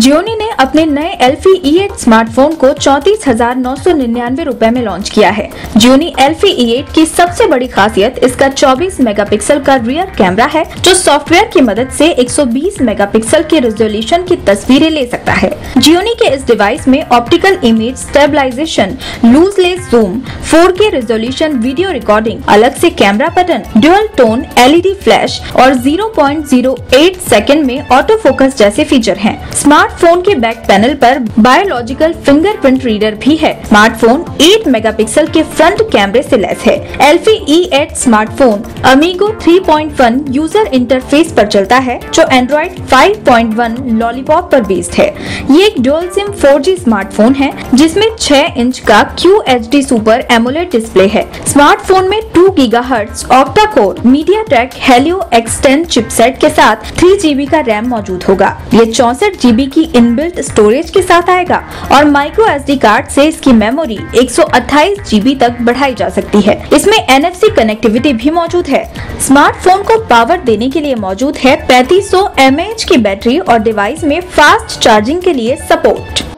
Gionee ने अपने नए एल्फी E8 स्मार्टफोन को 34,999 रुपए में लॉन्च किया है। जियोनी एल्फी E8 की सबसे बड़ी खासियत इसका 24 मेगापिक्सल का रियर कैमरा है, जो सॉफ्टवेयर की मदद से 120 मेगापिक्सल के रेजोल्यूशन की तस्वीरें ले सकता है। जियोनी के इस डिवाइस में optical image stabilisation, lossless zoom, 4K resolution video recording, अलग से camera button, dual tone LED flash और 0.08 सेकंड में ऑटो फोकस जैसे फीचर हैं। स्मार्टफोन के बैक पैनल पर बायोलॉजिकल फिंगरप्रिंट रीडर भी है। स्मार्टफोन 8 मेगापिक्सल के फ्रंट कैमरे से लैस है। Elife E8 smartphone Amigo 3.1 user interface पर चलता है, जो एंड्रॉइड 5.1 लॉलीपॉप पर बेस्ड है। ये एक डुअल सिम 4G स्मार्टफोन है, जिसमें 6 इंच का QHD सुपर एमोलेड डिस्प्ले है। स्मार्टफोन में 2 gigahertz octa core MediaTek Helio X10 chipset के साथ 3 GB का रैम मौजूद होगा। ये 64 GB की इनबिल्ट स्टोरेज के साथ आएगा और माइक्रो SD कार्ड से इसकी मेमोरी 128 GB तक बढ़ाई जा सकती है। इसमें NFC कनेक्टिविटी भी मौजूद है। स्मार्टफोन को पावर देने के लिए मौजूद है 3500 mAh की बैटरी और डिवाइस में फास्ट चार्जिंग के लिए सपोर्ट।